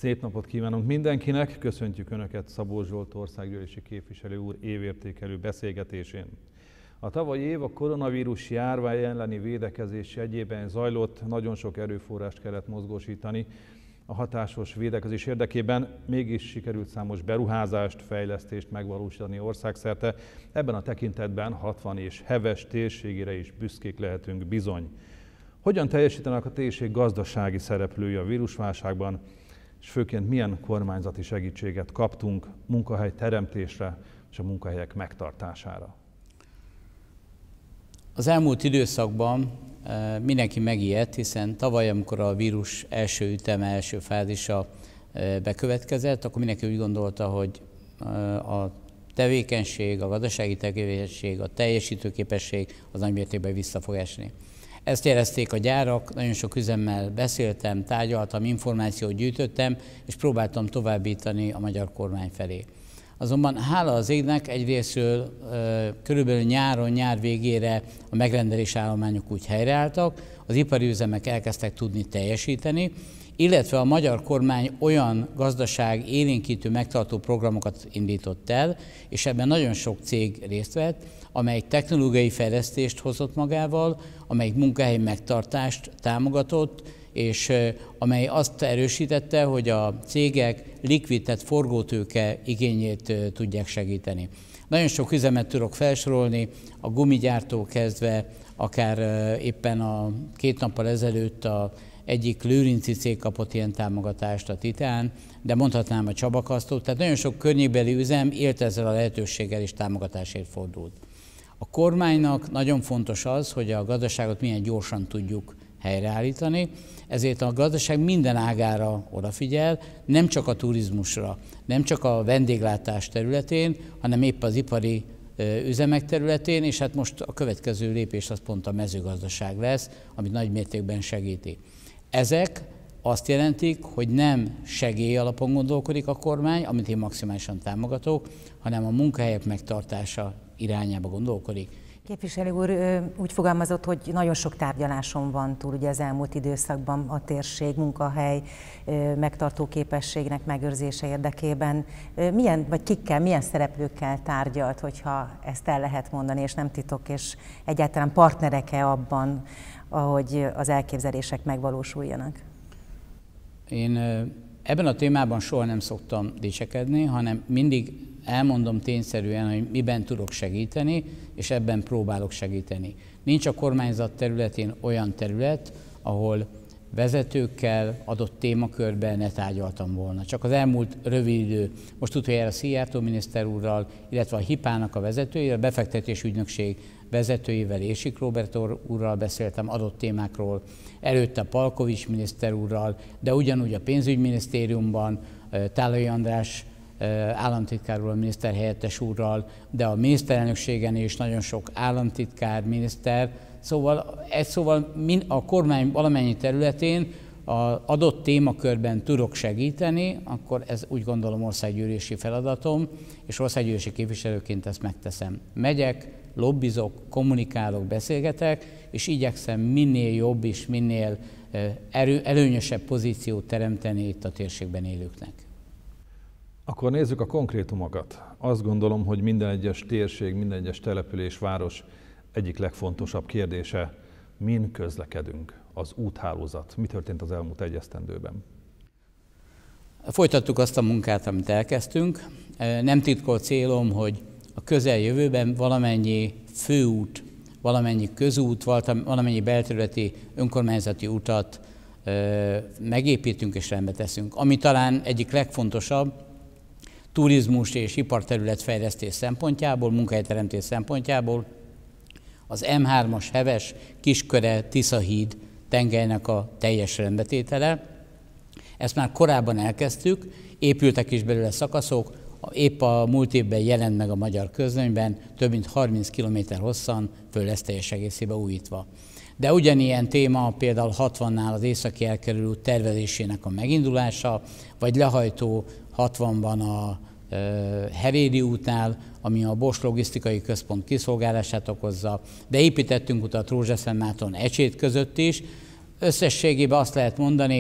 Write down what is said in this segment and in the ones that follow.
Szép napot kívánunk mindenkinek! Köszöntjük Önöket Szabó Zsolt országgyűlési képviselő úr évértékelő beszélgetésén. A tavalyi év a koronavírus járvány elleni védekezés jegyében zajlott, nagyon sok erőforrást kellett mozgósítani a hatásos védekezés érdekében, mégis sikerült számos beruházást, fejlesztést megvalósítani országszerte. Ebben a tekintetben 60 és heves térségére is büszkék lehetünk bizony. Hogyan teljesítenek a térség gazdasági szereplői a vírusválságban, és főként milyen kormányzati segítséget kaptunk munkahely teremtésre és a munkahelyek megtartására? Az elmúlt időszakban mindenki megijedt, hiszen tavaly, amikor a vírus első üteme, első fázisa bekövetkezett, akkor mindenki úgy gondolta, hogy a tevékenység, a gazdasági tevékenység, a teljesítőképesség az nagymértékben vissza fog esni. Ezt jelezték a gyárak, nagyon sok üzemmel beszéltem, tárgyaltam, információt gyűjtöttem, és próbáltam továbbítani a magyar kormány felé. Azonban hála az égnek egyrésztről körülbelül nyár végére a megrendelés állományok úgy helyreálltak, az ipari üzemek elkezdtek tudni teljesíteni, illetve a magyar kormány olyan gazdaság élénkítő, megtartó programokat indított el, és ebben nagyon sok cég részt vett, amely technológiai fejlesztést hozott magával, amely munkahely megtartást támogatott, és amely azt erősítette, hogy a cégek likvid, tehát forgótőke igényét tudják segíteni. Nagyon sok üzemet tudok felsorolni, a gumigyártó kezdve, akár éppen a 2 nappal ezelőtt egyik lőrinci cég kapott ilyen támogatást, a Titán, de mondhatnám a Csabakasztót, tehát nagyon sok környékbeli üzem élt ezzel a lehetőséggel és támogatásért fordult. A kormánynak nagyon fontos az, hogy a gazdaságot milyen gyorsan tudjuk helyreállítani, ezért a gazdaság minden ágára odafigyel, nem csak a turizmusra, nem csak a vendéglátás területén, hanem épp az ipari üzemek területén, és hát most a következő lépés az pont a mezőgazdaság lesz, amit nagy mértékben segíti. Ezek azt jelentik, hogy nem segély alapon gondolkodik a kormány, amit én maximálisan támogatok, hanem a munkahelyek megtartása irányába gondolkodik. Képviselő úr úgy fogalmazott, hogy nagyon sok tárgyaláson van túl ugye az elmúlt időszakban a térség, munkahely, megtartó képességnek megőrzése érdekében. Milyen szereplőkkel tárgyalt, hogyha ezt el lehet mondani, és nem titok, és egyáltalán partnerek-e abban, ahogy az elképzelések megvalósuljanak? Én ebben a témában soha nem szoktam dicsekedni, hanem mindig elmondom tényszerűen, hogy miben tudok segíteni, és ebben próbálok segíteni. Nincs a kormányzat területén olyan terület, ahol vezetőkkel adott témakörben ne tárgyaltam volna. Csak az elmúlt rövid idő, most utoljára Szijjártó miniszter úrral, illetve a HIPA-nak a vezetőivel, a befektetési ügynökség vezetőivel, Érsik Róbert úrral beszéltem adott témákról, előtte Palkovics miniszter úrral, de ugyanúgy a pénzügyminisztériumban Tálai András államtitkár úr, a miniszterhelyettes úrral, de a miniszterelnökségen is nagyon sok államtitkár, miniszter, szóval a kormány valamennyi területén az adott témakörben tudok segíteni, akkor ez úgy gondolom országgyűlési feladatom, és országgyűlési képviselőként ezt megteszem. Megyek, lobbizok, kommunikálok, beszélgetek, és igyekszem minél jobb és minél előnyösebb pozíciót teremteni itt a térségben élőknek. Akkor nézzük a konkrétumokat. Azt gondolom, hogy minden egyes térség, minden egyes település, város egyik legfontosabb kérdése, min közlekedünk, az úthálózat. Mi történt az elmúlt egy esztendőben? Folytattuk azt a munkát, amit elkezdtünk. Nem titkolt célom, hogy a közeljövőben valamennyi főút, valamennyi közút, valamennyi belterületi önkormányzati utat megépítünk és rendbe teszünk. Ami talán egyik legfontosabb, turizmus és iparterületfejlesztés szempontjából, munkahelyteremtés szempontjából az M3-as Heves Kisköre-Tiszahíd tengelynek a teljes rendbetétele. Ezt már korábban elkezdtük, épültek is belőle szakaszok, épp a múlt évben jelent meg a magyar közlönyben, több mint 30 km hosszan, föl lesz teljes egészében újítva. De ugyanilyen téma például 60-nál az északi elkerülő út tervezésének a megindulása, vagy lehajtó 60-ban a Herédi útnál, ami a Bosch logisztikai központ kiszolgálását okozza, de építettünk utat Rózsaszentmáton Ecsét között is. Összességében azt lehet mondani,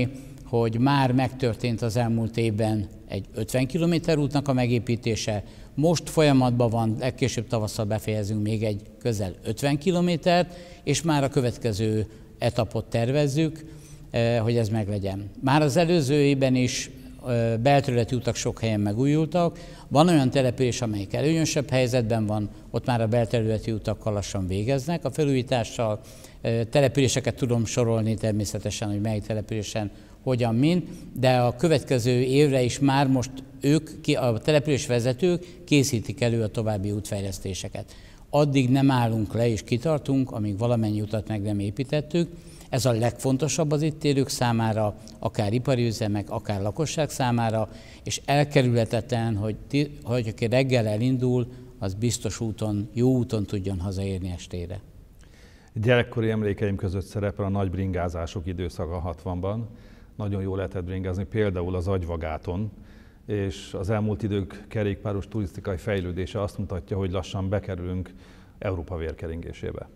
hogy már megtörtént az elmúlt évben egy 50 km útnak a megépítése, most folyamatban van, legkésőbb tavasszal befejezünk még egy közel 50 kilométert, és már a következő etapot tervezzük, hogy ez meglegyen. Már az előző évben is belterületi utak sok helyen megújultak. Van olyan település, amelyik előnyösebb helyzetben van, ott már a belterületi utakkal lassan végeznek a felújítással. Településeket tudom sorolni természetesen, hogy melyik településen hogyan, mint, de a következő évre is már most a település vezetők készítik elő a további útfejlesztéseket. Addig nem állunk le és kitartunk, amíg valamennyi utat meg nem építettük. Ez a legfontosabb az itt élők számára, akár ipari üzemek, akár lakosság számára, és elkerülhetetlen, hogy aki reggel elindul, az biztos úton, jó úton tudjon hazaérni estére. Gyerekkori emlékeim között szerepel a nagy bringázások időszaka 60-ban. Nagyon jól lehetett bringázni, például az Agyvagáton, és az elmúlt idők kerékpáros turisztikai fejlődése azt mutatja, hogy lassan bekerülünk Európa vérkeringésébe.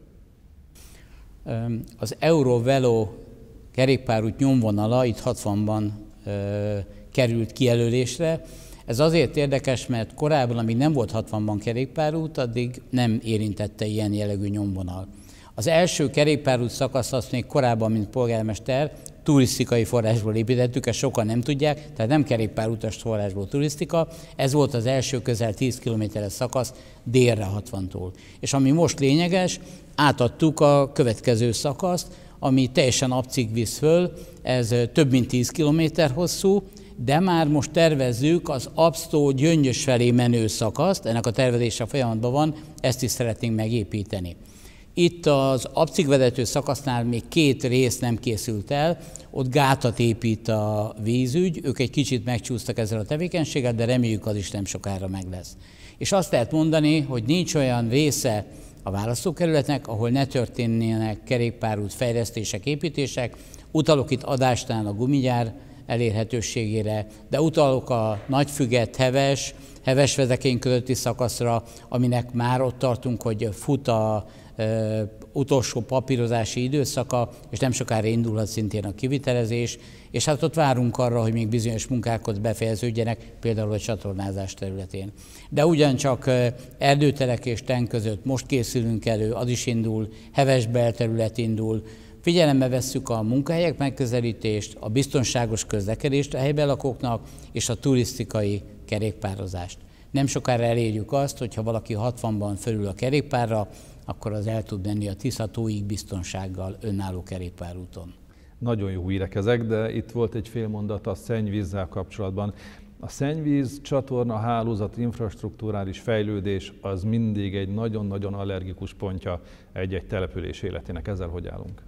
Az Eurovelo kerékpárút nyomvonala itt 60-ban került kijelölésre. Ez azért érdekes, mert korábban, amíg nem volt 60-ban kerékpárút, addig nem érintette ilyen jellegű nyomvonal. Az első kerékpárút szakasz azt még korábban, mint polgármester, turisztikai forrásból építettük, ezt sokan nem tudják, tehát nem kerékpárutas forrásból turisztika. Ez volt az első közel 10 kilométeres szakasz délre 60-tól. És ami most lényeges, átadtuk a következő szakaszt, ami teljesen abcig visz föl, ez több mint 10 kilométer hosszú, de már most tervezzük az Absztó Gyöngyös felé menő szakaszt, ennek a tervezése folyamatban van, ezt is szeretnénk megépíteni. Itt az abcig vezető szakasznál még 2 rész nem készült el, ott gátat épít a vízügy, ők egy kicsit megcsúsztak ezzel a tevékenységgel, de reméljük az is nem sokára meg lesz. És azt lehet mondani, hogy nincs olyan része a választókerületnek, ahol ne történnének kerékpárút fejlesztések, építések. Utalok itt Adásnál a gumigyár elérhetőségére, de utalok a Nagyfüget, Heves-Vezekény közötti szakaszra, aminek már ott tartunk, hogy fut a utolsó papírozási időszaka, és nem sokára indulhat szintén a kivitelezés, és hát ott várunk arra, hogy még bizonyos munkák ott befejeződjenek, például a csatornázás területén. De ugyancsak Erdőtelek és Ten között most készülünk elő, az is indul, Heves belterület indul, figyelembe vesszük a munkahelyek megközelítést, a biztonságos közlekedést a helyben lakóknak, és a turisztikai kerékpározást. Nem sokára elérjük azt, hogyha valaki 60-ban fölül a kerékpárra, akkor az el tud menni a Tisza-tóig biztonsággal önálló kerékpárúton. Nagyon jó hírek ezek, de itt volt egy fél mondat a szennyvízzel kapcsolatban. A szennyvíz, csatorna, hálózat, infrastrukturális fejlődés az mindig egy nagyon-nagyon allergikus pontja egy-egy település életének. Ezzel hogy állunk?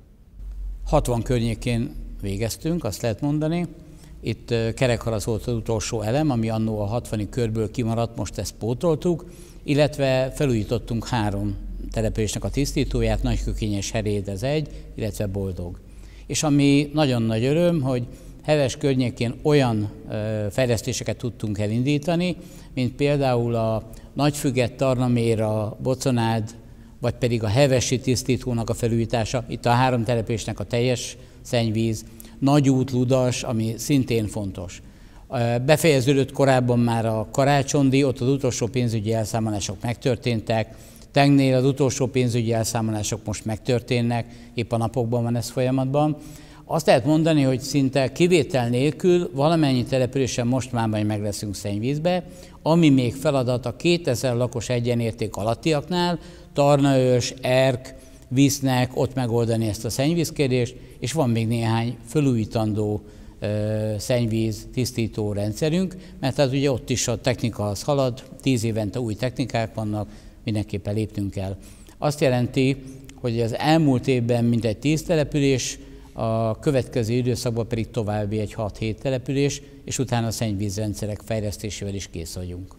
60 környékén végeztünk, azt lehet mondani. Itt Kerekhalasz volt az utolsó elem, ami annó a 60-i körből kimaradt, most ezt pótoltuk, illetve felújítottunk 3 településnek a tisztítóját, Nagykökényes, Heréd ez egy, illetve Boldog. És ami nagyon nagy öröm, hogy Heves környékén olyan fejlesztéseket tudtunk elindítani, mint például a Nagyfüget, Tarnamér, a Boconád, vagy pedig a hevesi tisztítónak a felújítása, itt a 3 településnek a teljes szennyvíz, Nagyút, Ludas, ami szintén fontos. Befejeződött korábban már a Karácsondi, ott az utolsó pénzügyi elszámolások megtörténtek, Tengnél az utolsó pénzügyi elszámolások most megtörténnek, épp a napokban van ez folyamatban. Azt lehet mondani, hogy szinte kivétel nélkül valamennyi településen most már majd meg leszünk szennyvízbe, ami még feladat a 2000 lakos egyenérték alattiaknál, Tarnaőrs, Erk, Visznek ott megoldani ezt a szennyvízkérdést, és van még néhány felújítandó szennyvíz tisztító rendszerünk, mert az ugye ott is a technika az halad, 10 évente új technikák vannak, mindenképpen lépnünk kell. Azt jelenti, hogy az elmúlt évben mintegy 10 település, a következő időszakban pedig további egy 6-7 település, és utána a szennyvízrendszerek fejlesztésével is kész vagyunk.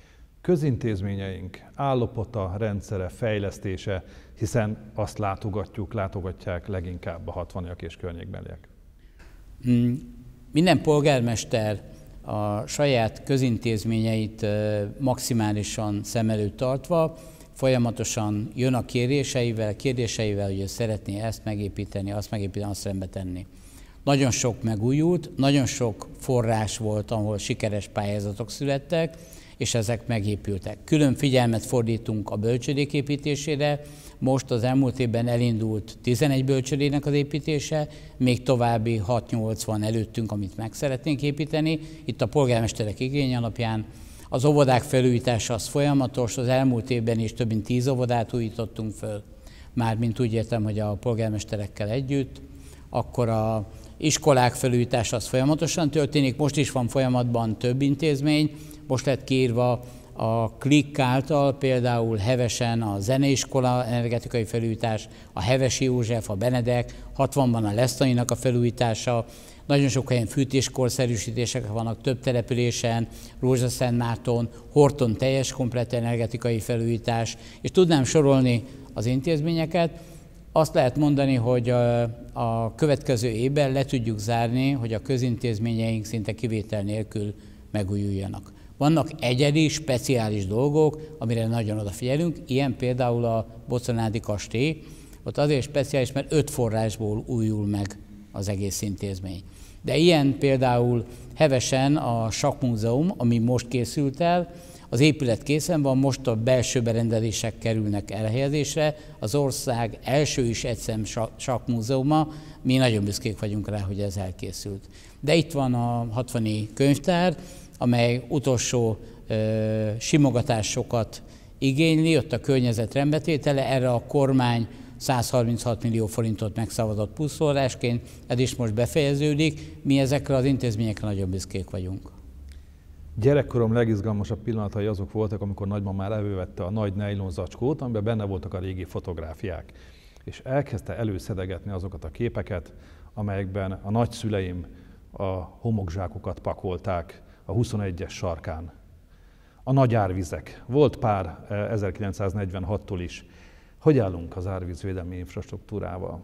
Közintézményeink állapota, rendszere, fejlesztése, hiszen azt látogatják leginkább a 60-jak és környékbeliek. Minden polgármester a saját közintézményeit maximálisan szem előtt tartva, folyamatosan jön a kérdéseivel, hogy ő szeretné ezt megépíteni, azt rendbe tenni. nagyon sok megújult, nagyon sok forrás volt, ahol sikeres pályázatok születtek, és ezek megépültek. Külön figyelmet fordítunk a bölcsődék építésére, most az elmúlt évben elindult 11 bölcsődének az építése, még további 6-8 van előttünk, amit meg szeretnénk építeni. Itt a polgármesterek igény alapján. Az óvodák felújítása az folyamatos, az elmúlt évben is több mint 10 óvodát újítottunk föl, mármint úgy értem, hogy a polgármesterekkel együtt. Akkor az iskolák felújítása az folyamatosan történik, most is van folyamatban több intézmény, most lett kiírva a KLIK által, például Hevesen a zeneiskola energetikai felújítás, a Hevesi József, a Benedek, 60-ban a Lesztaninak a felújítása, nagyon sok helyen fűtéskorszerűsítések vannak több településen, Rózsaszentmárton, Horton teljes komplett energetikai felújítás, és tudnám sorolni az intézményeket. Azt lehet mondani, hogy a következő évben le tudjuk zárni, hogy a közintézményeink szinte kivétel nélkül megújuljanak. Vannak egyedi, speciális dolgok, amire nagyon odafigyelünk, ilyen például a Boconádi kastély, ott azért speciális, mert 5 forrásból újul meg az egész intézmény. De ilyen például Hevesen a Sakkmúzeum, ami most készült el, az épület készen van, most a belső berendezések kerülnek elhelyezésre, az ország első is egyszem sakkmúzeuma, mi nagyon büszkék vagyunk rá, hogy ez elkészült. De itt van a 60-i könyvtár, amely utolsó simogatásokat igényli, ott a környezet rendbetétele, erre a kormány 136 millió forintot megszavazott pluszforrásként, ez is most befejeződik, mi ezekre az intézményekre nagyon büszkék vagyunk. Gyerekkorom legizgalmasabb pillanatai azok voltak, amikor nagymamám elővette a nagy nejlon zacskót, amiben benne voltak a régi fotográfiák, és elkezdte előszedegetni azokat a képeket, amelyekben a nagyszüleim a homokzsákokat pakolták a 21-es sarkán. A nagy árvizek. Volt pár 1946-tól is. Hogy állunk az árvízvédelmi infrastruktúrával?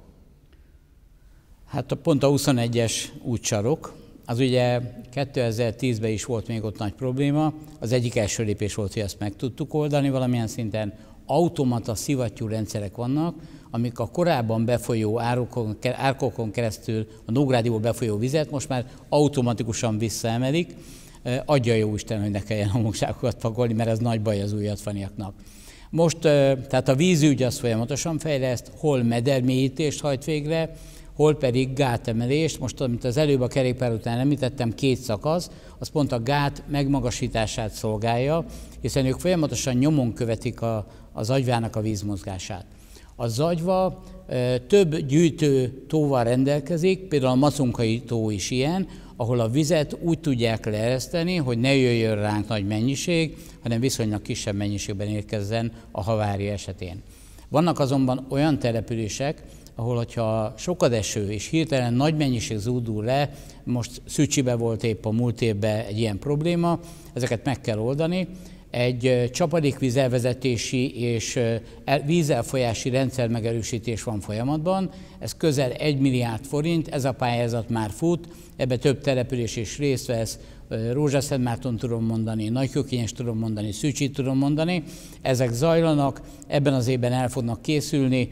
Hát pont a 21-es útsarok, az ugye 2010-ben is volt még ott nagy probléma. Az egyik első lépés volt, hogy ezt meg tudtuk oldani valamilyen szinten. Automata szivattyú rendszerek vannak, amik a korábban befolyó árkokon keresztül a Nógrádiból befolyó vizet most már automatikusan visszaemelik. Adja jó Isten, hogy ne kelljen homokzsákokat pakolni, mert ez nagy baj az új jatvaniaknak. Most tehát a vízügy az folyamatosan fejleszt, hol medermélyítést hajt végre, hol pedig gátemelést. Most, amit az előbb a kerékpár után említettem, 2 szakasz, az pont a gát megmagasítását szolgálja, hiszen ők folyamatosan nyomon követik az agyvának a vízmozgását. A Zagyva több gyűjtő tóval rendelkezik, például a Macunkai tó is ilyen, ahol a vizet úgy tudják leereszteni, hogy ne jöjjön ránk nagy mennyiség, hanem viszonylag kisebb mennyiségben érkezzen a havária esetén. Vannak azonban olyan települések, ahol, hogyha sokat eső és hirtelen nagy mennyiség zúdul le, most Szücsibe volt épp a múlt évben egy ilyen probléma, ezeket meg kell oldani. Egy csapadékvíz elvezetési és vízelfolyási rendszer megerősítés van folyamatban, ez közel 1 milliárd forint, ez a pályázat már fut, ebbe több település is részt vesz, Rózsaszentmárton tudom mondani, Nagykőkényes tudom mondani, Szücsit tudom mondani, ezek zajlanak, ebben az évben el fognak készülni.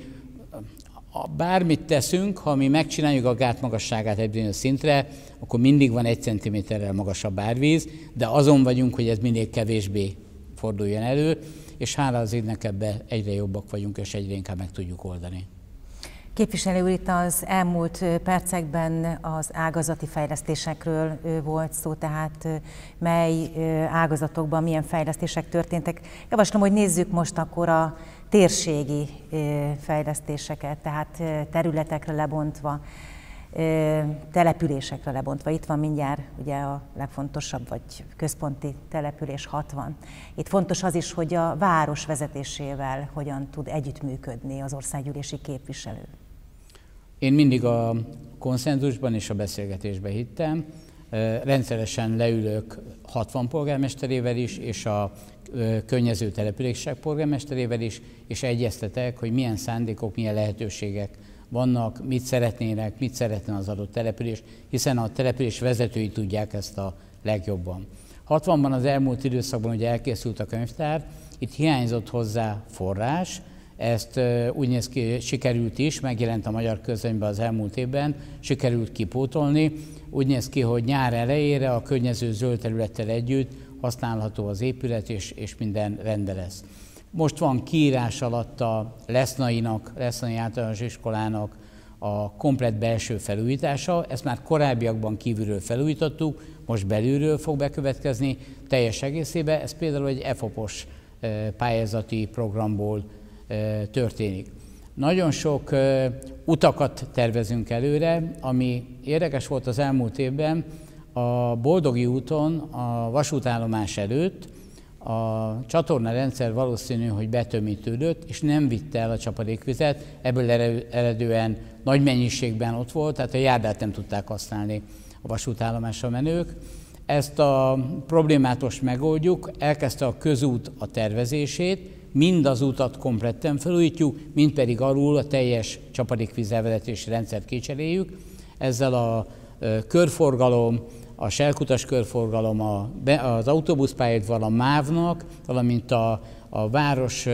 Bármit teszünk, ha mi megcsináljuk a gát magasságát egy bizonyos szintre, akkor mindig van 1 centiméterrel magasabb árvíz, de azon vagyunk, hogy ez minél kevésbé forduljon elő, és hála az égnek ebben egyre jobbak vagyunk, és egyre inkább meg tudjuk oldani. Képviselő úr, itt az elmúlt percekben az ágazati fejlesztésekről volt szó, tehát mely ágazatokban milyen fejlesztések történtek. Javaslom, hogy nézzük most akkor a térségi fejlesztéseket, tehát területekre lebontva, településekre lebontva. Itt van mindjárt ugye a legfontosabb, vagy központi település 60. Itt fontos az is, hogy a város vezetésével hogyan tud együttműködni az országgyűlési képviselő. Én mindig a konszenzusban és a beszélgetésben hittem. Rendszeresen leülök 60 polgármesterével is, és a környező települések polgármesterével is, és egyeztetek, hogy milyen szándékok, milyen lehetőségek vannak, mit szeretnének, mit szeretne az adott település, hiszen a település vezetői tudják ezt a legjobban. 60-ban az elmúlt időszakban ugye elkészült a könyvtár, itt hiányzott hozzá forrás, Ezt úgy néz ki, sikerült is, megjelent a magyar közönyben az elmúlt évben, sikerült kipótolni. Úgy néz ki, hogy nyár elejére a környező zöld területtel együtt használható az épület, és minden rendben lesz. Most van kiírás alatt a Lesznai általános iskolának a komplett belső felújítása. Ezt már korábbiakban kívülről felújítottuk, most belülről fog bekövetkezni teljes egészében. Ez például egy EFOP-os pályázati programból történik. Nagyon sok utakat tervezünk előre, ami érdekes volt az elmúlt évben, a Boldogi úton, a vasútállomás előtt a csatornarendszer valószínű, hogy betömítődött, és nem vitte el a csapadékvizet, ebből eredően nagy mennyiségben ott volt, tehát a járdát nem tudták használni a vasútállomásra menők. Ezt a problémát most megoldjuk, elkezdte a közút a tervezését, mind az utat kompletten felújítjuk, mind pedig alul a teljes csapadékvíz elvezetési rendszert kicseréljük. Ezzel a körforgalom, a selkutas körforgalom, az autóbuszpályaudvar, a MÁV-nak, valamint a városi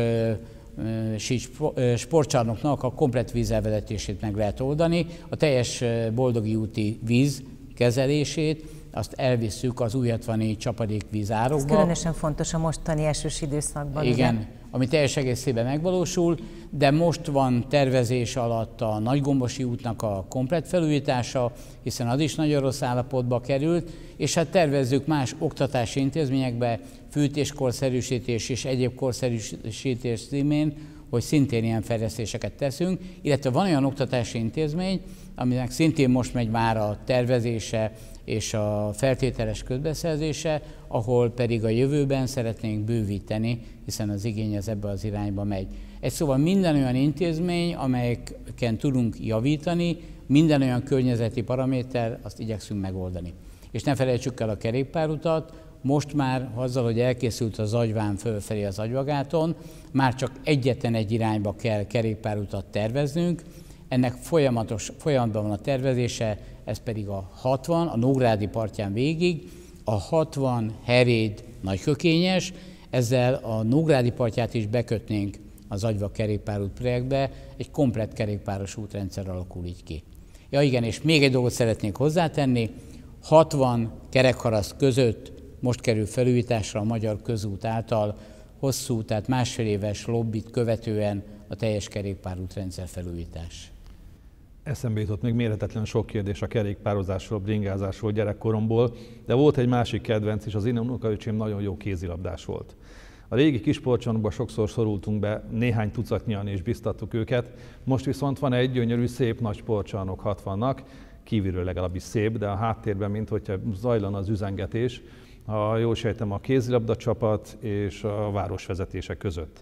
sportcsarnoknak a komplett vízelvezetését meg lehet oldani. A teljes Boldogi úti víz kezelését azt elvisszük az újhatvani csapadékvíz árokba. Ez különösen fontos a mostani esős időszakban. Igen, ugye? Ami teljes egészében megvalósul, de most van tervezés alatt a Nagygombosi útnak a komplett felújítása, hiszen az is nagyon rossz állapotba került, és hát tervezzük más oktatási intézményekbe, fűtéskorszerűsítés és egyéb korszerűsítés címén, hogy szintén ilyen fejlesztéseket teszünk, illetve van olyan oktatási intézmény, aminek szintén most megy már a tervezése és a feltételes közbeszerzése, ahol pedig a jövőben szeretnénk bővíteni, hiszen az igény az ebbe az irányba megy. Egy szóval minden olyan intézmény, amelyeken tudunk javítani, minden olyan környezeti paraméter, azt igyekszünk megoldani. És ne felejtsük el a kerékpárutat, most már azzal, hogy elkészült a Zagyván fölfelé az Agyvagáton, már csak egyetlen egy irányba kell kerékpárutat terveznünk, ennek folyamatban van a tervezése, ez pedig a 60, a Nógrádi partján végig, a 60 Heréd Nagykökényes, ezzel a Nógrádi partját is bekötnénk az Agyva kerékpárút projektbe, egy komplett kerékpáros útrendszer alakul így ki. Ja igen, és még egy dolgot szeretnék hozzátenni, 60 kerekharaszt között most kerül felújításra a Magyar Közút által hosszú, tehát másfél éves lobbit követően a teljes kerékpárútrendszer felújítás. Eszembe jutott még mérhetetlen sok kérdés a kerékpározásról, bringázásról gyerekkoromból, de volt egy másik kedvenc is, az én unokaöcsém nagyon jó kézilabdás volt. A régi kis sportcsarnokba sokszor szorultunk be, néhány tucatnyian és biztattuk őket, most viszont van egy gyönyörű, szép nagy sportcsarnok 60-nak, kívülről legalábbis szép, de a háttérben, mint hogyha zajlana az üzengetés, ha jól sejtem, a kézilabda csapat és a városvezetése között.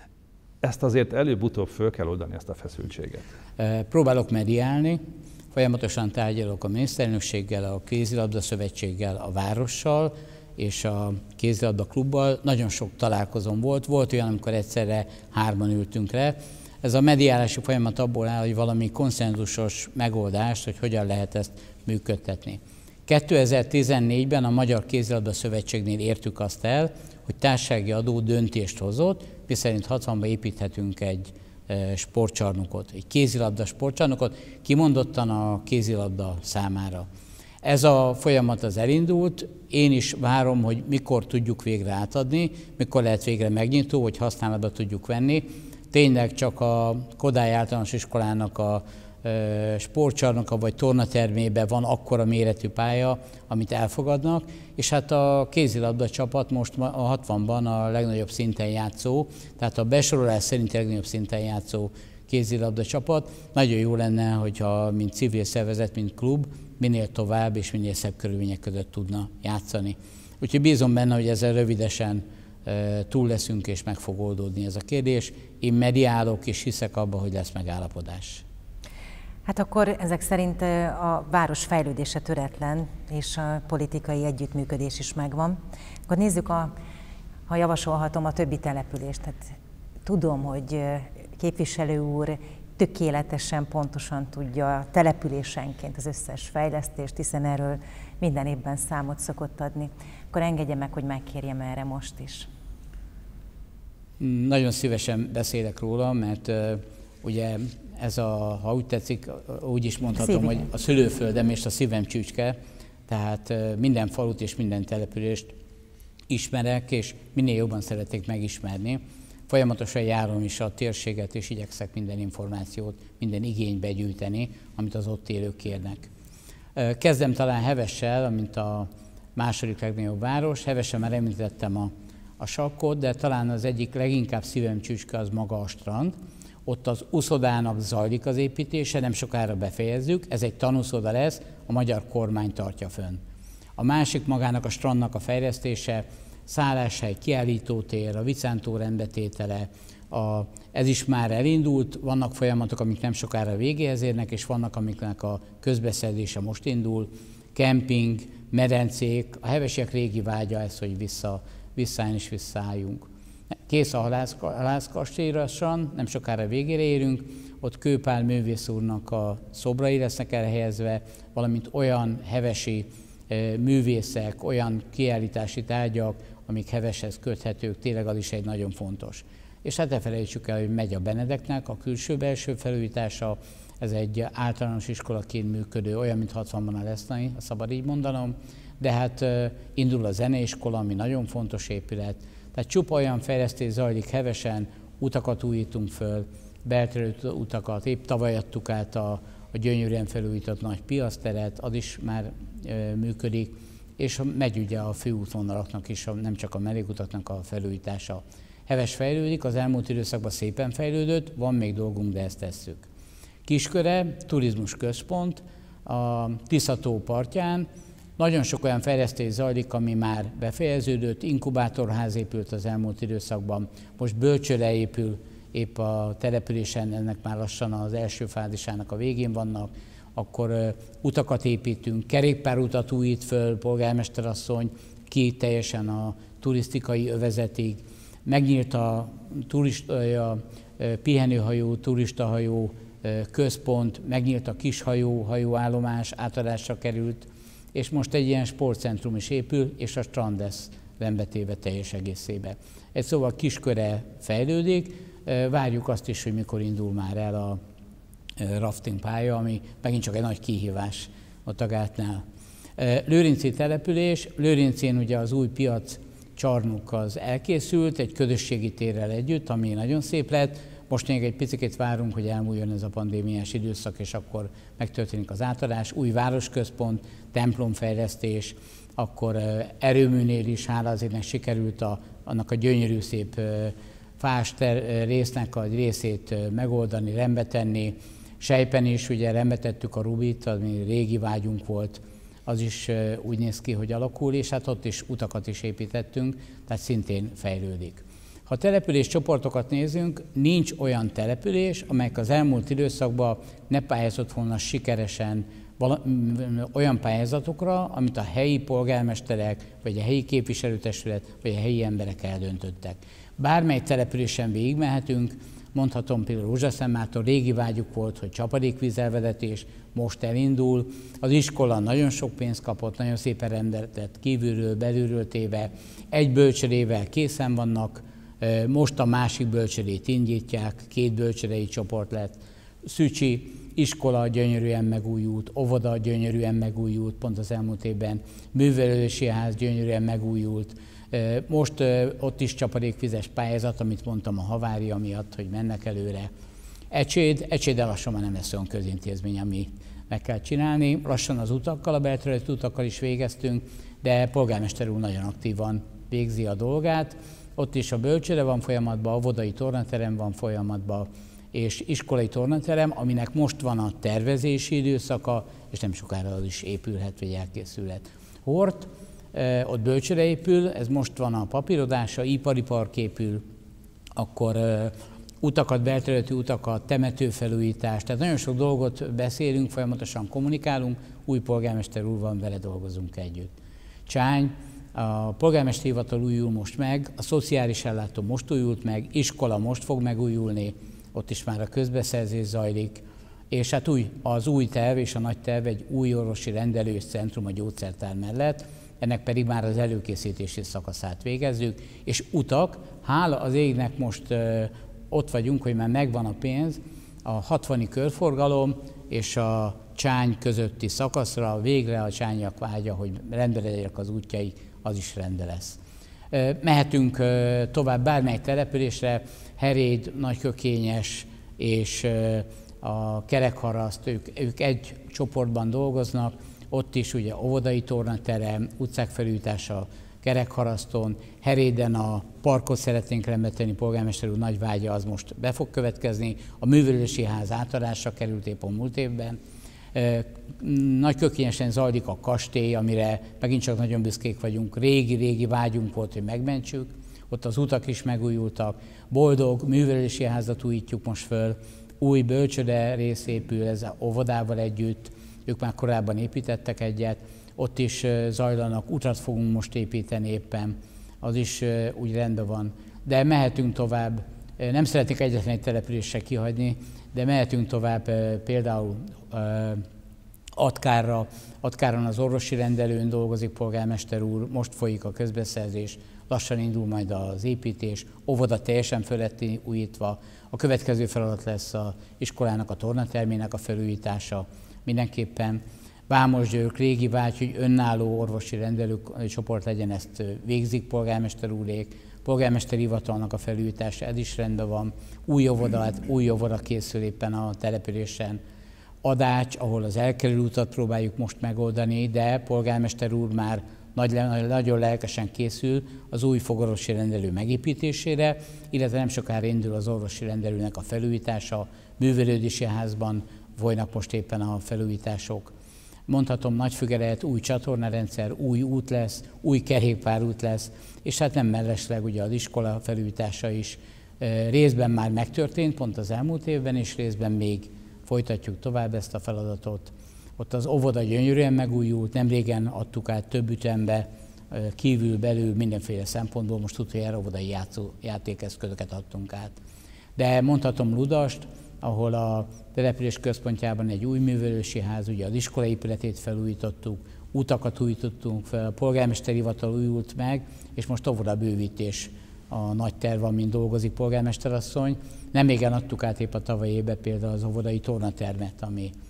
Ezt azért előbb-utóbb föl kell oldani, ezt a feszültséget. Próbálok mediálni, folyamatosan tárgyalok a miniszterelnökséggel, a kézilabda szövetséggel, a várossal és a kézilabda klubbal. Nagyon sok találkozom volt olyan, amikor egyszerre hárman ültünk le. Ez a mediálási folyamat abból áll, hogy valami konszenzusos megoldást, hogy hogyan lehet ezt működtetni. 2014-ben a Magyar Kézilabda Szövetségnél értük azt el, hogy társasági adó döntést hozott, miszerint 60-ba építhetünk egy sportcsarnokot, egy kézilabda sportcsarnokot, kimondottan a kézilabda számára. Ez a folyamat az elindult, én is várom, hogy mikor tudjuk végre átadni, mikor lehet végre megnyitó, hogy használatba tudjuk venni. Tényleg csak a Kodály általános iskolának a sportcsarnoka vagy tornatermében van akkora méretű pálya, amit elfogadnak, és hát a kézilabda csapat most a 60-ban a legnagyobb szinten játszó, tehát a besorolás szerint a legnagyobb szinten játszó kézilabda csapat. Nagyon jó lenne, hogyha mint civil szervezet, mint klub minél tovább és minél szebb körülmények között tudna játszani. Úgyhogy bízom benne, hogy ezzel rövidesen túl leszünk és meg fog oldódni ez a kérdés. Én mediálok és hiszek abba, hogy lesz megállapodás. Hát akkor ezek szerint a város fejlődése töretlen, és a politikai együttműködés is megvan. Akkor nézzük, ha javasolhatom, a többi települést. Tehát tudom, hogy képviselő úr tökéletesen, pontosan tudja településenként az összes fejlesztést, hiszen erről minden évben számot szokott adni. Akkor engedje meg, hogy megkérjem erre most is. Nagyon szívesen beszélek róla, mert ugye ez ha úgy tetszik, úgy is mondhatom, hogy a szülőföldem és a szívem csücske, tehát minden falut és minden települést ismerek, és minél jobban szeretnék megismerni. Folyamatosan járom is a térséget, és igyekszek minden információt, minden igénybe gyűjteni, amit az ott élők kérnek. Kezdem talán Hevessel, mint a második legnagyobb város. Hevesen már említettem a sakkot, de talán az egyik leginkább szívem csücske az maga a strand. Ott az uszodának zajlik az építése, nem sokára befejezzük, ez egy tanúszoda lesz, a magyar kormány tartja fönn. A másik magának a strandnak a fejlesztése, szálláshely, kiállítótér, a Vicántó rendbetétele, ez is már elindult, vannak folyamatok, amik nem sokára végéhez érnek, és vannak, amiknek a közbeszerzése most indul, kemping, medencék, a hevesiek régi vágya ez, hogy visszaállni és visszaálljunk. Kész a halászkastélyra, nem sokára végére érünk, ott Kőpál művész úrnak a szobrai lesznek elhelyezve, valamint olyan hevesi művészek, olyan kiállítási tárgyak, amik Heveshez köthetők, tényleg az is egy nagyon fontos. És hát ne felejtsük el, hogy megy a Benedeknek a külső-belső felújítása, ez egy általános iskolaként működő, olyan, mint 60-ban a Lesznai, szabad így mondanom, de hát indul a zeneiskola, ami nagyon fontos épület. Tehát csupa olyan fejlesztés zajlik Hevesen, utakat újítunk föl, belterületi utakat, épp tavaly adtuk át a gyönyörűen felújított nagy piaszteret, az is már működik, és megy ugye a főútvonalaknak is, nem csak a mellékutaknak a felújítása. Heves fejlődik, az elmúlt időszakban szépen fejlődött, van még dolgunk, de ezt tesszük. Kisköre, turizmus központ, a Tisza-tó partján, nagyon sok olyan fejlesztés zajlik, ami már befejeződött, inkubátorház épült az elmúlt időszakban, most bölcsőre épül, épp a településen, ennek már lassan az első fázisának a végén vannak, akkor utakat építünk, kerékpárutat újít föl, polgármesterasszony, ki teljesen a turisztikai övezetig, megnyílt a pihenőhajó, turistahajó központ, megnyílt a hajóállomás, átadásra került, és most egy ilyen sportcentrum is épül, és a strand lesz rendbetéve teljes egészébe. Egy szóval Kisköre fejlődik, várjuk azt is, hogy mikor indul már el a rafting pálya, ami megint csak egy nagy kihívás a Tagátnál. Lőrinci település, Lőrincén ugye az új piac csarnok az elkészült, egy közösségi térrel együtt, ami nagyon szép lett. Most még egy picit várunk, hogy elmúljon ez a pandémiás időszak, és akkor megtörténik az átadás. Új városközpont, templomfejlesztés, akkor erőműnél is, hála azért sikerült annak a gyönyörű szép fás résznek a részét megoldani, rendbe tenni. Sejpen is ugye rendbe tettük a Rubit, ami régi vágyunk volt, az is úgy néz ki, hogy alakul, és hát ott is utakat is építettünk, tehát szintén fejlődik. Ha település csoportokat nézünk, nincs olyan település, amelyek az elmúlt időszakban ne pályázott volna sikeresen olyan pályázatokra, amit a helyi polgármesterek, vagy a helyi képviselőtestület, vagy a helyi emberek eldöntöttek. Bármely településen végigmehetünk, mondhatom például Rózsaszentmárton régi vágyuk volt, hogy csapadékvízelvezetés, most elindul. Az iskola nagyon sok pénzt kapott, nagyon szépen rendeltet kívülről, belülről téve, egy bölcsődével készen vannak, most a másik bölcsődét indítják, 2 bölcsődei csoport lett. Szücsi iskola gyönyörűen megújult, óvoda gyönyörűen megújult, pont az elmúlt évben művelődési ház gyönyörűen megújult. Most ott is csapadékvizes pályázat, amit mondtam a havária miatt, hogy mennek előre. Ecséddel lassan már nem lesz olyan közintézmény, ami meg kell csinálni. Lassan az utakkal, a belterületi utakkal is végeztünk, de polgármester úr nagyon aktívan végzi a dolgát. Ott is a bölcsőde van folyamatban, a óvodai tornaterem van folyamatban, és iskolai tornaterem, aminek most van a tervezési időszaka, és nem sokára az is épülhet, vagy elkészülhet. Hort, ott bölcsőre épül, ez most van a papírodása, ipari park épül, akkor utakat, belterületi utakat, temetőfelújítás, tehát nagyon sok dolgot beszélünk, folyamatosan kommunikálunk, új polgármester úr van, vele dolgozunk együtt. Csány, a polgármesteri hivatal újul most meg, a szociális ellátó most újult meg, iskola most fog megújulni, ott is már a közbeszerzés zajlik, és hát az új terv és a nagy terv egy új orvosi rendelős centrum a gyógyszertár mellett, ennek pedig már az előkészítési szakaszát végezzük, és utak, hála az égnek most ott vagyunk, hogy már megvan a pénz, a 60-i körforgalom és a Csány közötti szakaszra, végre a Csányak vágya, hogy rendben legyenek az útjai, az is rendben lesz. Mehetünk tovább bármely településre, Heréd, Nagykökényes és a Kerekharaszt, ők egy csoportban dolgoznak, ott is ugye óvodai tornaterem, utcák felújítása Kerekharaszton, Heréden a parkot szeretnénk rendbe tenni, polgármester úr nagy vágya, az most be fog következni, a művelődési ház átadásra került épp a múlt évben. Nagykökényesen zajlik a kastély, amire megint csak nagyon büszkék vagyunk, régi vágyunk volt, hogy megmentsük, ott az utak is megújultak, Boldog művelődési házat újítjuk most föl, új bölcsőde rész épül, ez óvodával együtt, ők már korábban építettek egyet, ott is zajlanak, utat fogunk most építeni éppen, az is úgy rendben van. De mehetünk tovább, nem szeretnék egyetlen egy településre kihagyni, de mehetünk tovább például Atkáron az orvosi rendelőn dolgozik polgármester úr, most folyik a közbeszerzés, lassan indul majd az építés, óvoda teljesen fölötti újítva, a következő feladat lesz az iskolának, a tornatermének a felújítása mindenképpen. Vámosgyőrök, régi vágy, hogy önálló orvosi rendelőcsoport legyen, ezt végzik polgármester úrék, polgármesteri hivatalnak a felújítása, ez is rendben van, új óvoda készül éppen a településen, Adács, ahol az elkerülő utat próbáljuk most megoldani, de polgármester úr már nagyon lelkesen készül az új fogorvosi rendelő megépítésére, illetve nem sokára indul az orvosi rendelőnek a felújítása, művelődési házban folynak most éppen a felújítások. Mondhatom, Nagyfügeret, új csatornarendszer, új út lesz, új kerékpárút lesz, és hát nem mellesleg ugye az iskola felújítása is részben már megtörtént, pont az elmúlt évben, és részben még folytatjuk tovább ezt a feladatot. Ott az óvoda gyönyörűen megújult, nem régen adtuk át több ütembe, kívül, belül, mindenféle szempontból, most utoljára óvodai játékeszközöket adtunk át. De mondhatom Ludast, ahol a település központjában egy új művelődési ház, ugye az iskola épületét felújítottuk, utakat újítottunk fel, a polgármesteri hivatal újult meg, és most óvoda bővítés a nagy terv, amin dolgozik polgármesterasszony. Nem régen adtuk át épp a tavalyi évben például az óvodai tornatermet,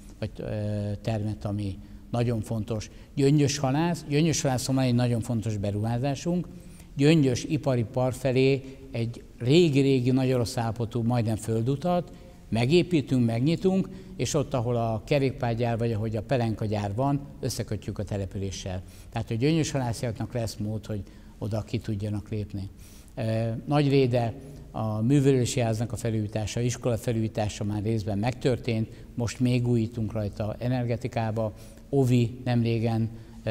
ami nagyon fontos. Gyöngyöshalászon van egy nagyon fontos beruházásunk. Gyöngyös ipari park felé egy régi, nagyon rossz állapotú, majdnem földutat megépítünk, megnyitunk, és ott, ahol a kerékpárgyár vagy ahogy a pelenkagyár van, összekötjük a településsel. Tehát a gyöngyöshalásziaknak lesz mód, hogy oda ki tudjanak lépni. Nagyréde, a művelődési háznak a felújítása, iskola felújítása már részben megtörtént, most még újítunk rajta energetikába. Ovi nemrégen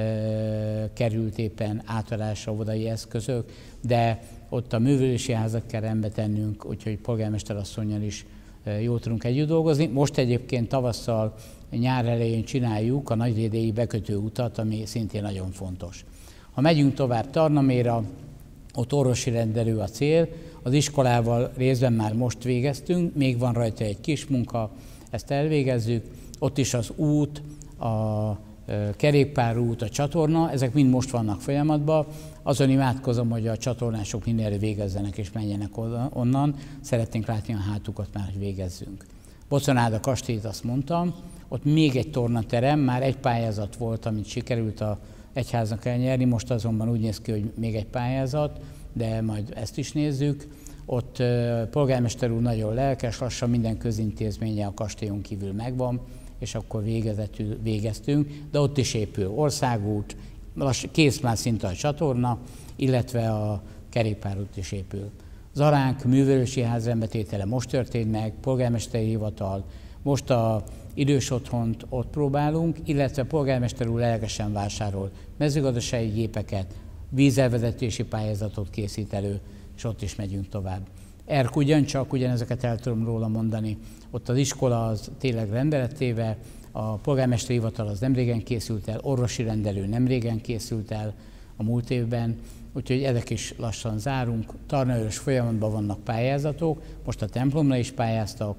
került éppen átadásra óvodai eszközök, de ott a művelődési házat kell rendbe tennünk, úgyhogy polgármesterasszonnyal is jól tudunk együtt dolgozni. Most egyébként tavasszal, nyár elején csináljuk a nagyrédei bekötő utat, ami szintén nagyon fontos. Ha megyünk tovább Tarnaméra, ott orvosi rendelő a cél, az iskolával részben már most végeztünk, még van rajta egy kis munka, ezt elvégezzük, ott is az út, a kerékpárút, a csatorna, ezek mind most vannak folyamatban. Azon imádkozom, hogy a csatornások minél végezzenek és menjenek onnan. Szeretnénk látni a hátukat már, hogy végezzünk. Boconád a kastélyt, azt mondtam, ott még egy tornaterem, már egy pályázat volt, amit sikerült a egyháznak elnyerni, most azonban úgy néz ki, hogy még egy pályázat, de majd ezt is nézzük. Ott polgármester úr nagyon lelkes, lassan minden közintézménye a kastélyon kívül megvan, és akkor végeztünk, de ott is épül országút, kész már szinte a csatorna, illetve a kerékpárút is épül. Zaránk művelődési ház rendbetétele most történt meg, polgármesteri hivatal, most a idős otthont ott próbálunk, illetve polgármester úr lelkesen vásárol mezőgazdasági gépeket, vízelvezetési pályázatot készít elő, és ott is megyünk tovább. Erk ugyanezeket el tudom róla mondani, ott az iskola az tényleg rendbe lett téve, a polgármesteri hivatal az nemrégen készült el, orvosi rendelő nemrégen készült el a múlt évben, úgyhogy ezek is lassan zárunk. Tarnaőrös folyamatban vannak pályázatok, most a templomra is pályáztak,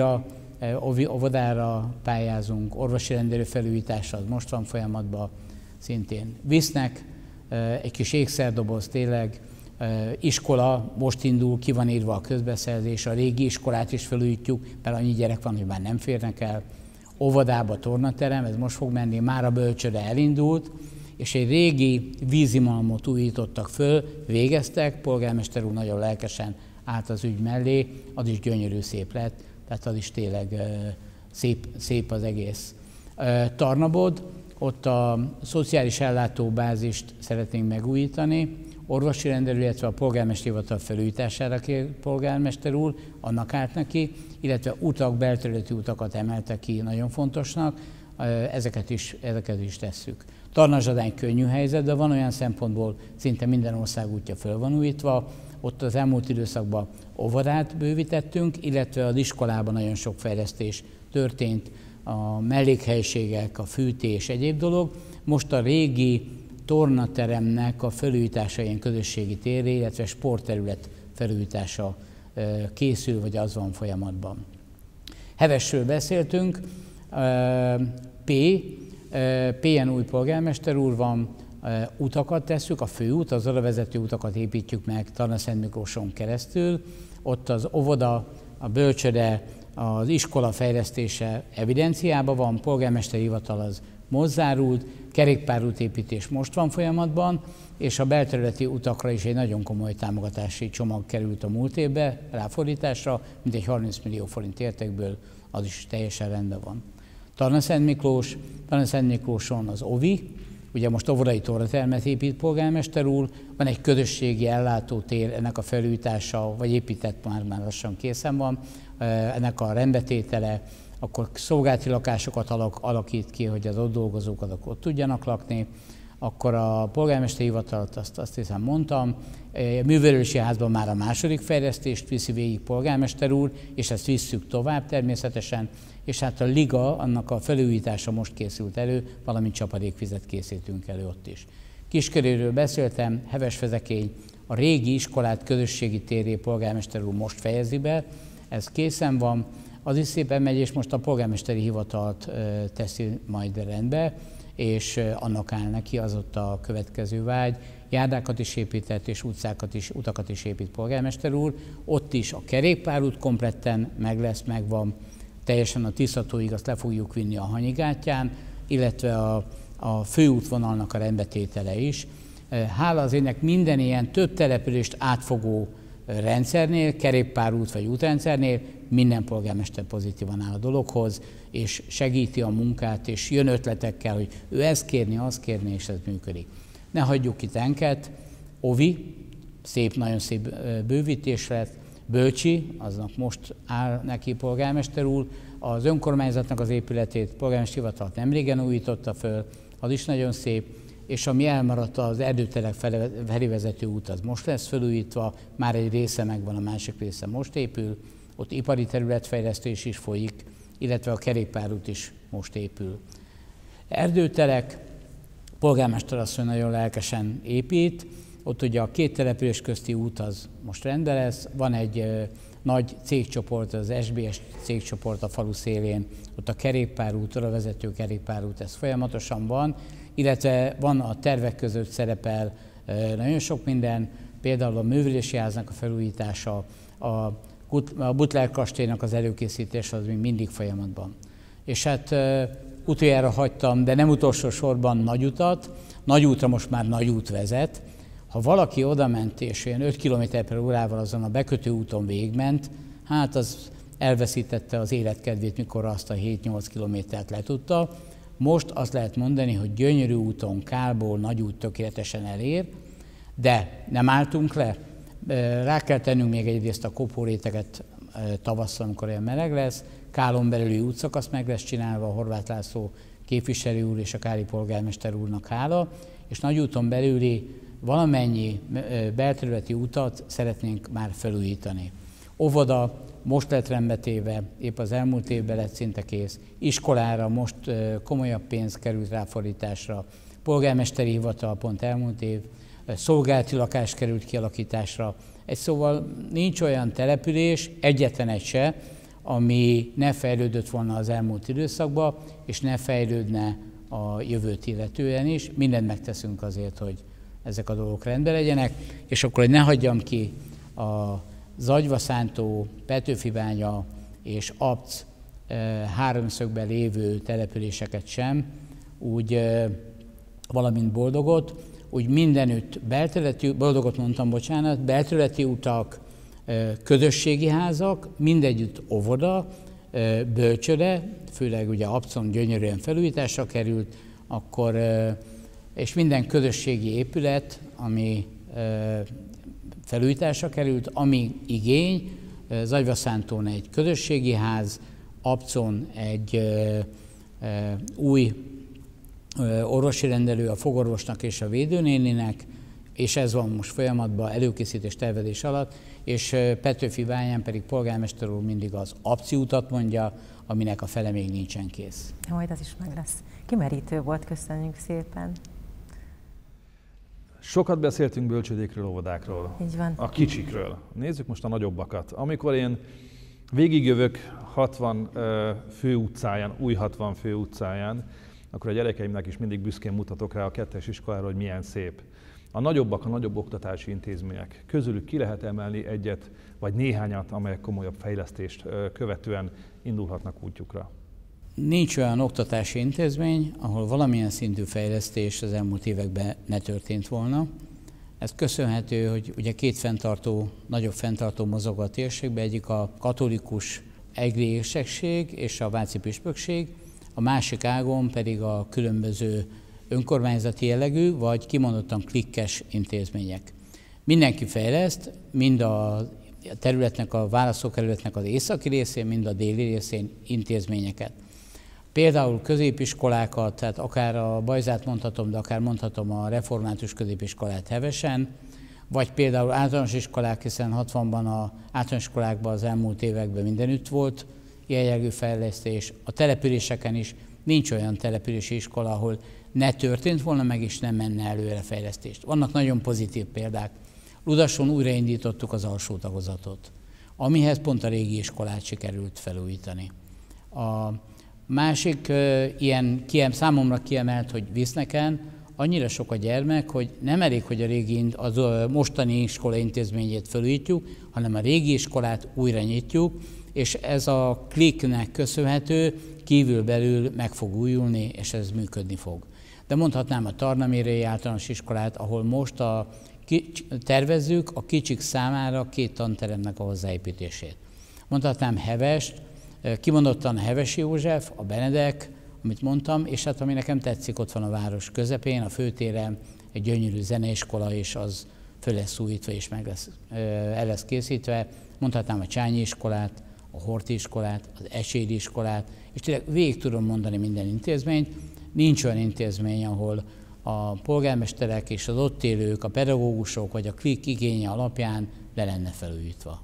óvodára pályázunk, orvosi rendelő felújítása az most van folyamatban, szintén visznek, egy kis ékszerdoboz tényleg, iskola, most indul, ki van írva a közbeszerzés, a régi iskolát is felújítjuk, mert annyi gyerek van, hogy már nem férnek el. Óvodába tornaterem, ez most fog menni, már a bölcsőde elindult, és egy régi vízimalmot újítottak föl, végeztek, polgármester úr nagyon lelkesen állt az ügy mellé, az is gyönyörű szép lett, tehát az is tényleg szép az egész. Tarnabod, ott a szociális ellátóbázist szeretnénk megújítani, orvosi rendelő, illetve a polgármesteri hivatal felújítására kér polgármester úr, annak állt neki, illetve utak, belterületi utakat emelte ki nagyon fontosnak, ezeket is tesszük. Tarnazsadány könnyű helyzet, de van olyan szempontból, szinte minden ország útja föl van újítva, ott az elmúlt időszakban óvodát bővítettünk, illetve az iskolában nagyon sok fejlesztés történt, a mellékhelyiségek, a fűtés, egyéb dolog. Most a régi tornateremnek a felújítása ilyen közösségi térré, illetve sportterület felújítása készül, vagy az van folyamatban. Hevesről beszéltünk, P-en új polgármester úr van, utakat tesszük, a főút, az oda vezető utakat építjük meg Tarna-Szentmiklóson keresztül, ott az óvoda, a bölcsőde, az iskola fejlesztése evidenciában van, polgármesteri hivatal az most zárult, kerékpárútépítés most van folyamatban, és a belterületi utakra is egy nagyon komoly támogatási csomag került a múlt évbe ráfordításra, mintegy 30 millió forint értékből, az is teljesen rendben van. Tarna-Szentmiklóson az OVI, ugye most óvodai tornatermet épít polgármester úr, van egy közösségi ellátótér, ennek a felújítása, vagy épített már lassan készen van, ennek a rendbetétele, akkor szolgálati lakásokat alakít ki, hogy az ott dolgozók azok ott tudjanak lakni, akkor a polgármesteri hivatalat, azt hiszem mondtam, művelődési házban már a második fejlesztést viszi végig polgármester úr, és ezt visszük tovább természetesen, és hát a liga, annak a felújítása most készült elő, valamint csapadékvizet készítünk elő ott is. Kiskeréről beszéltem, Hevesvezekény, a régi iskolát közösségi térré polgármester úr most fejezi be, ez készen van, az is szépen megy, és most a polgármesteri hivatalt teszi majd rendbe, és annak áll neki, az ott a következő vágy. Járdákat is épített, és utakat is épít polgármester úr. Ott is a kerékpárút kompletten megvan, teljesen a Tiszatóig azt le fogjuk vinni a Hanyigátján, illetve a főútvonalnak a rendbetétele is. Hála az énnek minden ilyen több települést átfogó rendszernél, kerékpárút vagy útrendszernél minden polgármester pozitívan áll a dologhoz, és segíti a munkát, és jön ötletekkel, hogy ő ezt kérni, azt kérni, és ez működik. Ne hagyjuk ki Tenket, Ovi, nagyon szép bővítés lett, Bölcsi, aznak most áll neki polgármester úr, az önkormányzatnak az épületét polgármesteri hivatalt nemrégen újította föl, az is nagyon szép, és ami elmaradt, az erdőterek felé vezető út, az most lesz felújítva, már egy része megvan, a másik része most épül, ott ipari területfejlesztés is folyik, illetve a kerékpárút is most épül. Erdőterek, polgármester asszony nagyon lelkesen épít, ott ugye a két település közti út az most rendben lesz, van egy nagy cégcsoport, az SBS cégcsoport a falu szélén, ott a kerékpárút, a vezető kerékpárút, ez folyamatosan van, illetve van a tervek között szerepel nagyon sok minden, például a művelési háznak a felújítása, a Butler kastélynak az előkészítése az még mindig folyamatban. És hát utoljára hagytam, de nem utolsó sorban nagyutat, nagyútra most már nagyút vezet. Ha valaki odament és olyan 5 km/h azon a bekötő úton végigment, hát az elveszítette az életkedvét, mikor azt a 7-8 kilométert letudta. Most azt lehet mondani, hogy gyönyörű úton, Kálból nagyút tökéletesen elér, de nem álltunk le. Rá kell tennünk még egyrészt a kopóréteget tavasszal, amikor olyan meleg lesz. Kálon belüli útszakasz meg lesz csinálva, a Horváth László képviselő úr és a káli polgármester úrnak hála, és nagyúton belüli valamennyi belterületi utat szeretnénk már felújítani. Óvoda most lett rendbetéve, épp az elmúlt évben lett szinte kész. Iskolára most komolyabb pénz került ráfordításra, polgármesteri hivatal pont elmúlt év, szolgálati lakás került kialakításra. Egy szóval nincs olyan település, egyetlen egy se, ami ne fejlődött volna az elmúlt időszakban, és ne fejlődne a jövőt illetően is. Mindent megteszünk azért, hogy ezek a dolgok rendben legyenek, és akkor, hogy ne hagyjam ki a Zagyvaszántó, Petőfibánya és Abc háromszögben lévő településeket sem, úgy valamint Boldogot, úgy mindenütt belterületi utak, közösségi házak, mindegyütt óvoda, bölcsöde, főleg ugye Abcon gyönyörűen felújításra került, akkor, és minden közösségi épület, ami felújításra került, ami igény, Zagyvaszántón egy közösségi ház, Abcon egy új orvosi rendelő a fogorvosnak és a védőnéninek, és ez van most folyamatban, előkészítés, tervezés alatt, és Petőfibányán pedig polgármester úr mindig az Abci utat mondja, aminek a fele még nincsen kész. Majd az is meg lesz. Kimerítő volt, köszönjük szépen. Sokat beszéltünk bölcsödékről, óvodákról. Így van. A kicsikről. Nézzük most a nagyobbakat. Amikor én végigjövök 60 főutcáján, új 60 főutcáján, akkor a gyerekeimnek is mindig büszkén mutatok rá a 2-es iskolára, hogy milyen szép. A nagyobbak, a nagyobb oktatási intézmények. Közülük ki lehet emelni egyet, vagy néhányat, amelyek komolyabb fejlesztést követően indulhatnak útjukra. Nincs olyan oktatási intézmény, ahol valamilyen szintű fejlesztés az elmúlt években ne történt volna. Ez köszönhető, hogy ugye két nagyobb fenntartó mozog a térségben, egyik a katolikus egri érsekség és a váci püspökség, a másik ágon pedig a különböző önkormányzati jellegű, vagy kimondottan klikkes intézmények. Mindenki fejleszt, mind a területnek, a választókerületnek az északi részén, mind a déli részén intézményeket. Például középiskolákat, tehát akár a Bajzát mondhatom, de akár mondhatom a református középiskolát Hevesen, vagy például általános iskolák, hiszen 60-ban az általános iskolákban az elmúlt években mindenütt volt ilyen jellegű fejlesztés. A településeken is nincs olyan települési iskola, ahol ne történt volna meg, és nem menne előre fejlesztést. Vannak nagyon pozitív példák. Ludason újraindítottuk az alsó tagozatot, amihez pont a régi iskolát sikerült felújítani. A másik számomra kiemelt, hogy Viszneken annyira sok a gyermek, hogy nem elég, hogy a mostani iskola intézményét felújítjuk, hanem a régi iskolát újra nyitjuk, és ez a klikknek köszönhető, kívül-belül meg fog újulni, és ez működni fog. De mondhatnám a Tarnamérei általános iskolát, ahol most tervezzük a kicsik számára 2 tanteremnek a hozzáépítését. Mondhatnám Hevest, kimondottan Hevesi József, a Benedek, amit mondtam, és hát ami nekem tetszik, ott van a város közepén, a főtéren egy gyönyörű zeneiskola, és az föl lesz újítva, és el lesz készítve. Mondhatnám a Csányi iskolát, a Horthy iskolát, az Esédi iskolát, és tényleg végig tudom mondani minden intézményt. Nincs olyan intézmény, ahol a polgármesterek és az ott élők, a pedagógusok vagy a klik igénye alapján le lenne felújítva.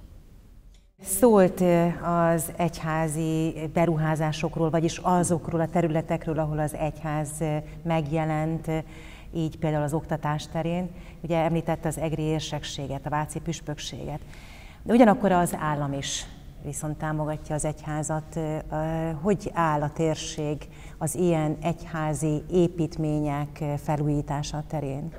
Szólt az egyházi beruházásokról, vagyis azokról a területekről, ahol az egyház megjelent, így például az oktatás terén. Ugye említette az egri érsekséget, a váci püspökséget. De ugyanakkor az állam is viszont támogatja az egyházat. Hogy áll a térség az ilyen egyházi építmények felújítása terén?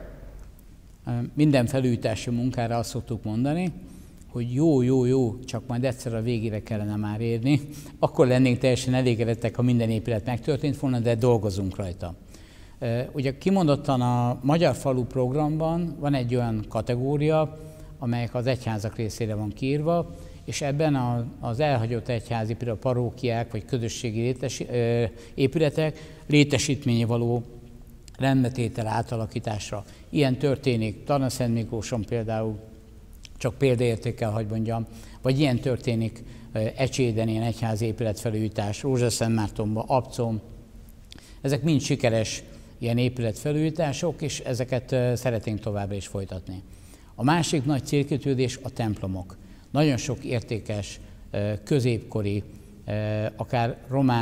Minden felújítási munkára azt szoktuk mondani, hogy jó, csak majd egyszer a végére kellene már érni, akkor lennénk teljesen elégedettek, ha minden épület megtörtént volna, de dolgozunk rajta. Ugye kimondottan a Magyar Falu programban van egy olyan kategória, amelyek az egyházak részére van kiírva, és ebben az elhagyott egyházi, például parókiák vagy közösségi épületek létesítménye való rendbetétel átalakításra. Ilyen történik Tarnaszentmiklóson például, csak példaértékkel, hogy mondjam, vagy ilyen történik Ecséden, ilyen egyházi épületfelújítás, Rózsaszentmártonban, Abcon. Ezek mind sikeres ilyen épületfelújítások, és ezeket szeretnénk továbbra is folytatni. A másik nagy célkitűzés a templomok. Nagyon sok értékes, középkori, akár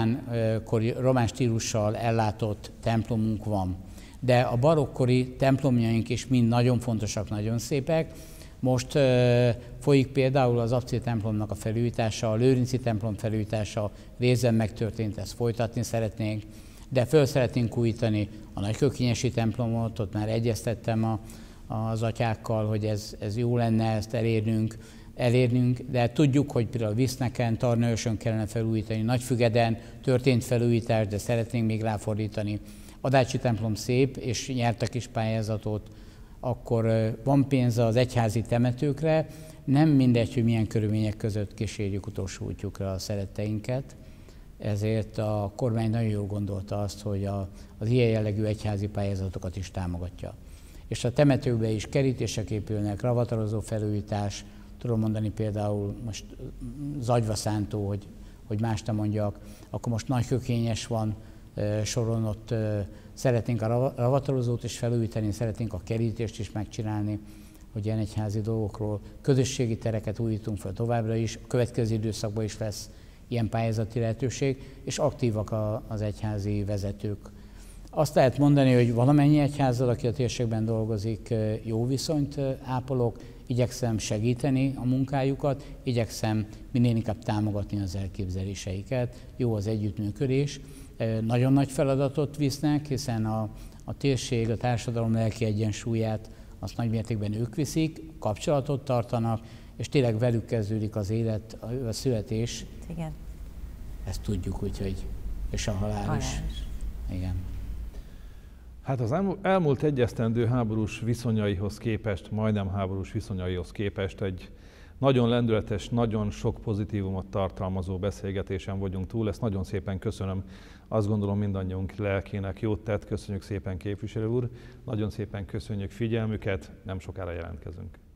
román stílussal ellátott templomunk van. De a barokkori templomjaink is mind nagyon fontosak, nagyon szépek. Most folyik például az Abci templomnak a felújítása, a Lőrinci templom felújítása részben megtörtént, ezt folytatni szeretnénk. De föl szeretnénk újítani a nagykökényesi templomot, ott már egyeztettem az atyákkal, hogy ez jó lenne ezt elérnünk, de tudjuk, hogy például Viszneken, Tarnősön kellene felújítani, Nagyfügeden történt felújítás, de szeretnénk még ráfordítani. Adácsi templom szép, és nyertek is pályázatot, akkor van pénz az egyházi temetőkre, nem mindegy, hogy milyen körülmények között kísérjük utolsó útjukra a szeretteinket, ezért a kormány nagyon jól gondolta azt, hogy az ilyen jellegű egyházi pályázatokat is támogatja. És a temetőkbe is kerítések épülnek, ravatalozó felújítás, tudom mondani például most Zagyvaszántó, hogy más nem mondjak, akkor most Nagykökényes van soron, ott szeretnénk a ravatalozót is felújítani, szeretnénk a kerítést is megcsinálni, hogy ilyen egyházi dolgokról. Közösségi tereket újítunk fel továbbra is, a következő időszakban is lesz ilyen pályázati lehetőség, és aktívak az egyházi vezetők. Azt lehet mondani, hogy valamennyi egyházzal, aki a térségben dolgozik, jó viszonyt ápolok, igyekszem segíteni a munkájukat, igyekszem minél inkább támogatni az elképzeléseiket, jó az együttműködés. Nagyon nagy feladatot visznek, hiszen a térség, a társadalom lelki egyensúlyát azt nagy mértékben ők viszik, kapcsolatot tartanak, és tényleg velük kezdődik az élet, a születés. Igen. Ezt tudjuk, úgyhogy, és a halál is. Igen. Hát az elmúlt egy esztendő háborús viszonyaihoz képest, majdnem háborús viszonyaihoz képest egy nagyon lendületes, nagyon sok pozitívumot tartalmazó beszélgetésen vagyunk túl. Ezt nagyon szépen köszönöm. Azt gondolom, mindannyiunk lelkének jót tett. Köszönjük szépen, képviselő úr. Nagyon szépen köszönjük figyelmüket. Nem sokára jelentkezünk.